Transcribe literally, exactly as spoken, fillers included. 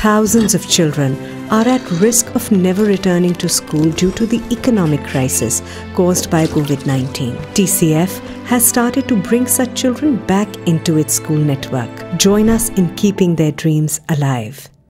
Thousands of children are at risk of never returning to school due to the economic crisis caused by COVID nineteen. T C F has started to bring such children back into its school network. Join us in keeping their dreams alive.